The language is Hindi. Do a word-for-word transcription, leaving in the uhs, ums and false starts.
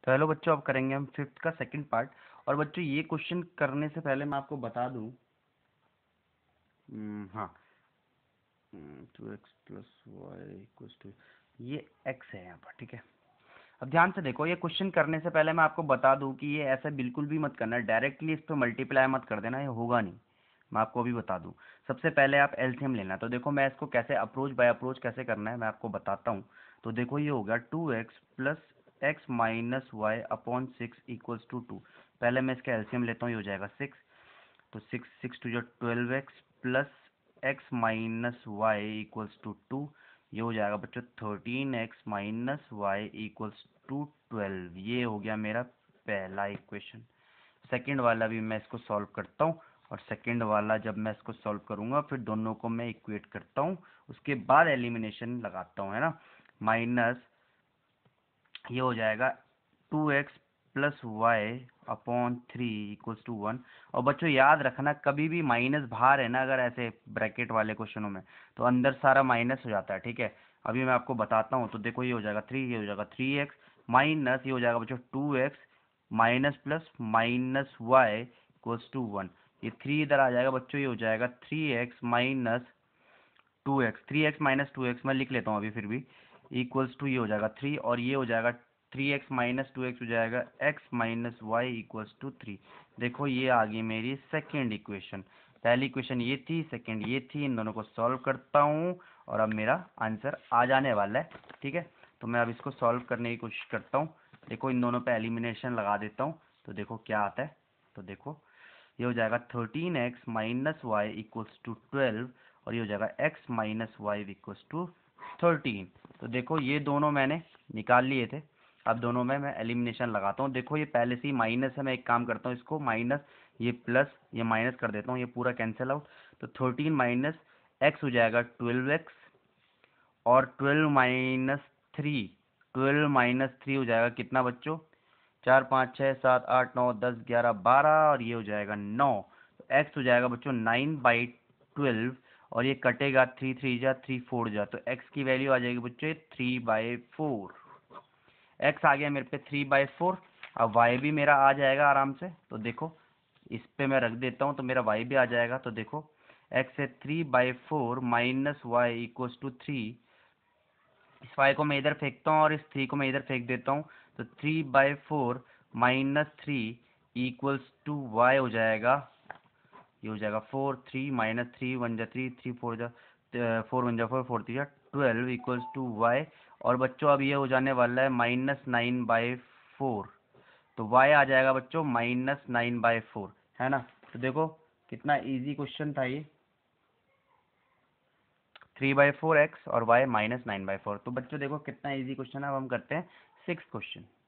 तो हेलो बच्चों, अब करेंगे हम फिफ्थ का सेकंड पार्ट। और बच्चों ये क्वेश्चन करने से पहले मैं आपको बता दूं, हम्म, हाँ, two x plus y equals to, ये एक्स है यहाँ पर, ठीक है। अब ध्यान से देखो, ये क्वेश्चन करने से पहले मैं आपको बता दूं कि ये ऐसा बिल्कुल भी मत करना, डायरेक्टली इस पर मल्टीप्लाई मत कर देना, ये होगा नहीं। मैं आपको अभी बता दूं, सबसे पहले आप एलसीएम लेना। तो देखो मैं इसको कैसे अप्रोच बाय अप्रोच कैसे करना है मैं आपको बताता हूँ। तो देखो ये हो गया two x plus x minus y upon six equals to two. पहले मैं इसका एलसीएम लेता हूँ, ये हो जाएगा सिक्स। तो सिक्स सिक्स टू जो twelve x plus x minus y equals to two. ये हो जाएगा बच्चों thirteen x minus y equals to twelve. ये हो गया मेरा पहला इक्वेशन। सेकंड वाला भी मैं इसको सॉल्व करता हूँ, और सेकंड वाला जब मैं इसको सॉल्व करूंगा फिर दोनों को मैं इक्वेट करता हूँ, उसके बाद एलिमिनेशन लगाता हूँ, है ना। माइनस ये हो जाएगा two x plus y upon three equals to one. और बच्चों याद रखना, कभी भी माइनस बाहर है ना, अगर ऐसे ब्रैकेट वाले क्वेश्चनों में, तो अंदर सारा माइनस हो जाता है, ठीक है। अभी मैं आपको बताता हूँ। तो देखो ये हो जाएगा थ्री, ये हो जाएगा थ्री एक्स माइनस, ये हो जाएगा बच्चों two x minus plus minus y equals to one. ये थ्री इधर आ जाएगा बच्चों, ये हो जाएगा three x minus two x, three x minus two x मैं लिख लेता हूँ अभी फिर भी, इक्वल्स टू ये हो जाएगा थ्री, और ये हो जाएगा three x minus two x हो जाएगा x minus y equals to three. देखो ये आ गई मेरी सेकेंड इक्वेशन। पहली इक्वेशन ये थी, सेकेंड ये थी, इन दोनों को सॉल्व करता हूँ और अब मेरा आंसर आ जाने वाला है, ठीक है। तो मैं अब इसको सॉल्व करने की कोशिश करता हूँ। देखो इन दोनों पे एलिमिनेशन लगा देता हूँ, तो देखो क्या आता है। तो देखो ये हो जाएगा thirteen x minus y equals to twelve, और ये हो जाएगा x minus y equals to thirteen. तो देखो ये दोनों मैंने निकाल लिए थे, अब दोनों में मैं एलिमिनेशन लगाता हूँ। देखो ये पहले से ही माइनस है, मैं एक काम करता हूँ, इसको माइनस ये प्लस ये माइनस कर देता हूँ, ये पूरा कैंसिल आउट। तो थर्टीन माइनस एक्स हो जाएगा ट्वेल्व एक्स, और twelve minus three, twelve minus three हो जाएगा कितना बच्चों, चार पाँच छः सात आठ नौ दस ग्यारह बारह, और ये हो जाएगा नौ। तो एक्स हो जाएगा बच्चों नाइन बाई ट्वेल्व, और ये कटेगा थ्री थ्री जा थ्री फोर जा, तो एक्स की वैल्यू आ जाएगी बच्चों थ्री बाई फोर। एक्स आ गया मेरे पे थ्री बाई फोर। अब वाई भी मेरा आ जाएगा आराम से। तो देखो इस पे मैं रख देता हूँ, तो मेरा वाई भी आ जाएगा। तो देखो एक्स है three by four minus y equals to three. इस वाई को मैं इधर फेंकता हूँ और इस थ्री को मैं इधर फेंक देता हूँ। तो three by four minus three equals to y हो जाएगा, ये हो जाएगा four, three minus three one जा थ्री, थ्री फोर जा फोर वन जा फोर, फोर थ्री जा ट्वेल्व इक्वल्स टू वाई। और बच्चों अब ये हो जाने वाला है माइनस नाइन बाई फोर। तो वाई आ जाएगा बच्चों माइनस नाइन बाई फोर, है ना। तो देखो कितना इजी क्वेश्चन था ये, थ्री बाई फोर एक्स और y minus nine by four. तो बच्चों देखो कितना इजी क्वेश्चन है। अब हम करते हैं सिक्स क्वेश्चन।